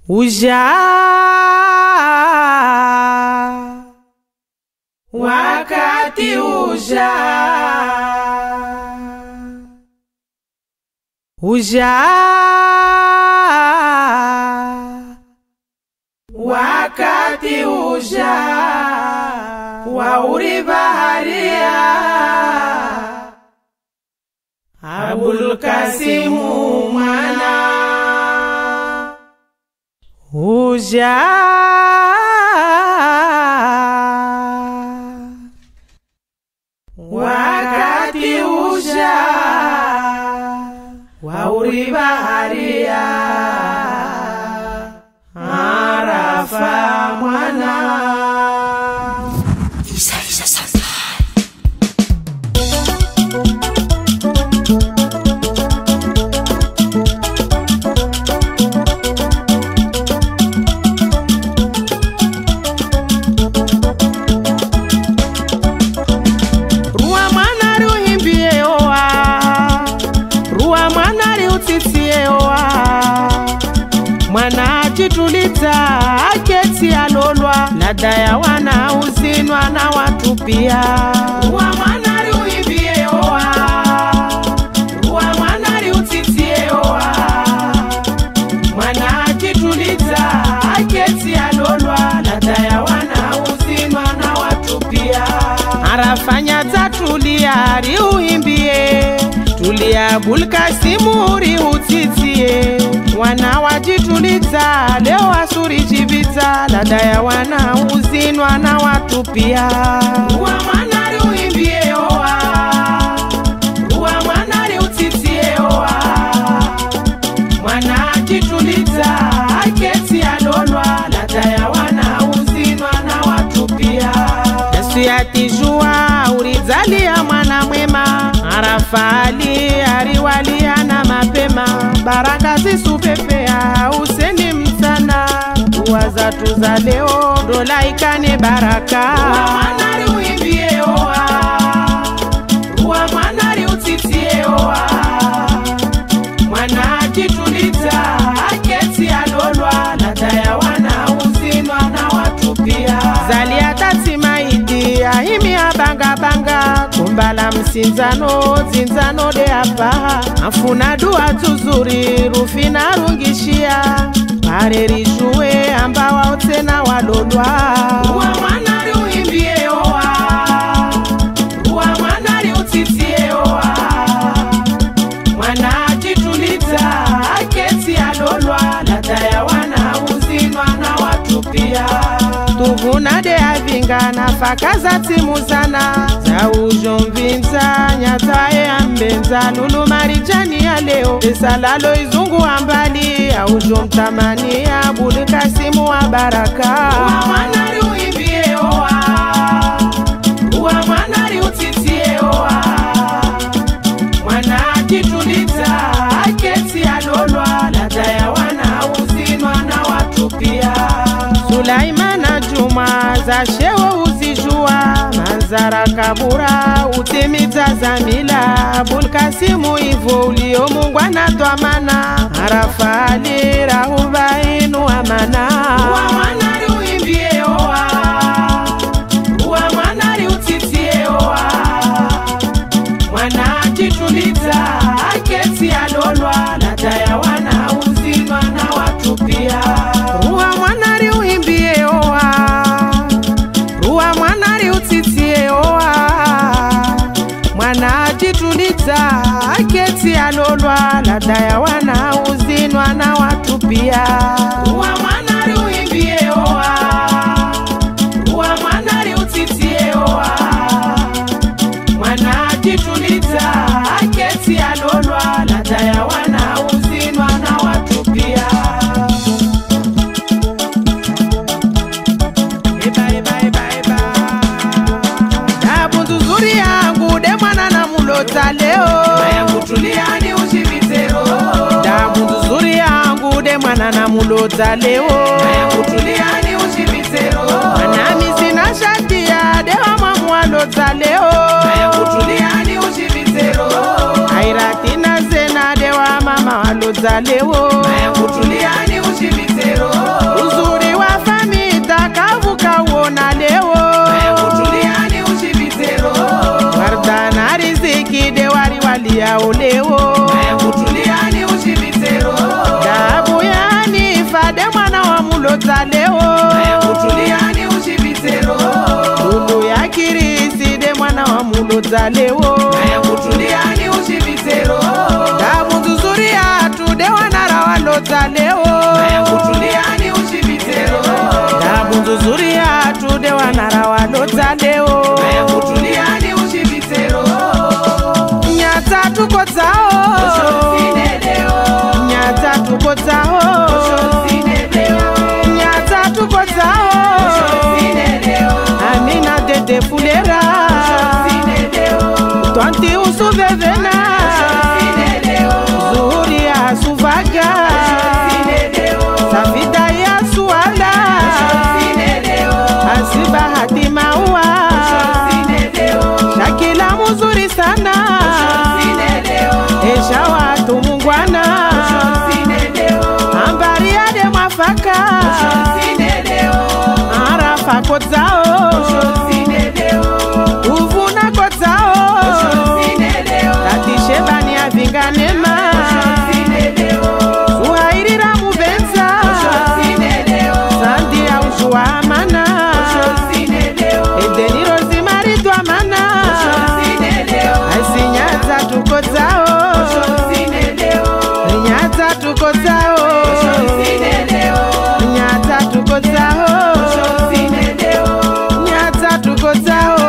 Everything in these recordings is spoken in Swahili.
Uja wakati uja, uja wakati uja wauri baharia Abul Kasimu mwana uja wakati uja wauri baharia Arafa mwana mwana chitulita aketi alolwa ladaya wana uzinwa na watu pia ruwa mwana riuibie oa ruwa mwana riutitie oa mwana chitulita aketi alolwa ladaya wana uzinwa na watu pia arafanya tatulia riuimbie tulia Abul Kasimu riutitie wana wajitulita leo asuri jibita ladaya wana uzinwa na watu pia ruwa mwana riuimbie oa ruwa mwana riutitie oa mwana jitulita aketi alolwa ladaya wana uzinwa na watu pia Yesu yatijua urizalia mwana mwema Arafali ariwalia na mapema baraka zisupepea usendi msana dua zatu za leo dola ikane baraka ruwa mwana riuimbie oa ruwa mwana riutitie oa mwana jitulita aketi alolwa ladaya wana uzinwa na watu pia zalia tatimaidi ahimi abanga banga kumbala msinzano zinzano de hapa afuna dua tuzuri rufina rungishia pareri juwe amba waotena walolwa ruwa mwana riuimbie oa ruwa mwana riutitie oa mwana jitulita aketi alolwa ladaya wana uzinwa na watu pia tuvuna de avinga nafaka za timuzana za ujomvinza nyatae ambenza lulu marijani ya leo esalalo izungu ambali ya ujomtamani ya Abul Kasimu wa baraka ruwa mwana riuimbie oa ruwa mwana riutitie oa mwana jitulita aketi alolwa ladaya wana uzinwa na watu pia Sulaimana Juma za shewo uzijua manzara kabura utimiza zamila Abul Kasimu ivo ulio Mungu anatwamana Arafali rahuba inu amana ruwa mwana riuimbie oa ruwa mwana riutitie oa mwana jitulita aketi alolwa ladaya wana uzinwa na watu pia ruwa mwana riuimbie oa ruwa mwana riutitie oa mwana jitulita aketi alolwa ladaya wana uzinwa na watu pia ruwa mwana riuimbie oa ruwa mwana riutitie oa mwana jitulita aketi alolwa ladaya wana uzinwa na watu pia Dabunzuri yangu de mwana na mulota leo yangu tuliani ushivitero Dabunzuri yangu de mwana na mulota leo yangu tuliani ushivitero Anami sina shatia de mama mwalota leo yangu tuliani ushivitero Airatina zena de wa mama walota leo yangu tuliani ushivitero olewo kutuliani ushivitero dabu yani fade mwana wa mulota leo kutuliani ushivitero lulu ya kirisi de mwana wa mulota leo kutuliani ushivitero dabu nzuri ya tude wanara wa lota leo kutuliani ushivitero dabu nzuri ya tude wanara wa lota leo kutuliani ushivitero nyata tuko zao nyata tuko zao nyata tuko zao amina dede fulera twanti usuvevena zuri ya suvaga savida ya suala asiba hati maua shakila muzuri sana esha watu mungwana ambari ade mwafaka arafa kodzao uvuna kodzao tatishebani avinganema uhairira muvenza sandi ya ushua amana edeniro zimaritwa mana aisinyata tukodzao nyata tukodzao nyata tukodzao nyata tukodzao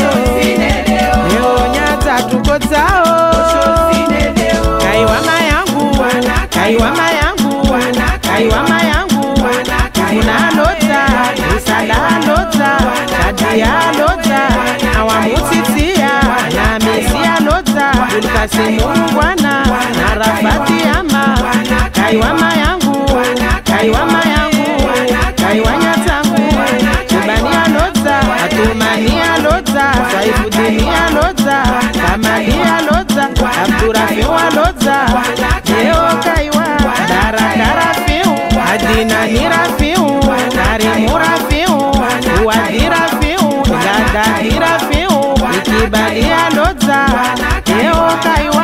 leo nyata tukodzao kaiwa mayangu kaiwa mayangu kaiwa mayangu unalota usalalota tadialota awamutitia na mesialota ulkasimungwana na rafati ama kaiwa mayangu kaiwa mayangu kaiwa nyatangu ubania lota atumania lota saifudinia lota kamalia lota abdurafiwa lota leo kaiwa baraka rafiu adinani rafiu karimu rafiu uwadi rafiu dada rafiu ikibalia lota leo kaiwa